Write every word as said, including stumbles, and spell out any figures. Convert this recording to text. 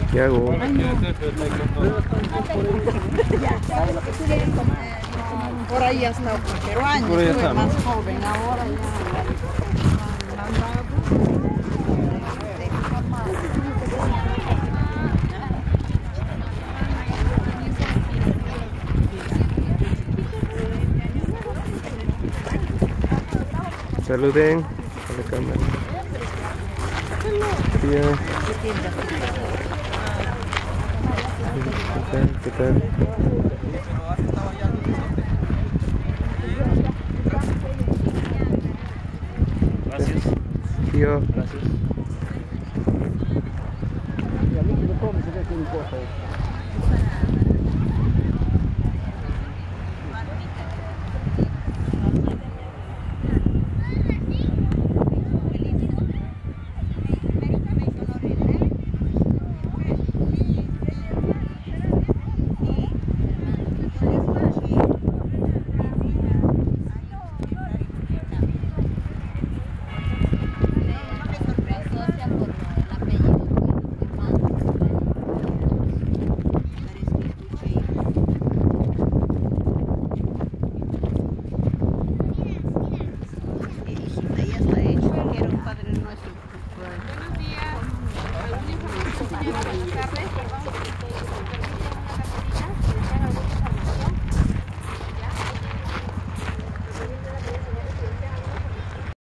¿Qué hago? Por ahí ya está, pero años, estuve más joven, ahora ya. Saluden a la cámara. Tía. ¿Qué tal? ¿Qué tal? Gracias. Tío. Gracias. Y a mí que me come, se ve que un cosa.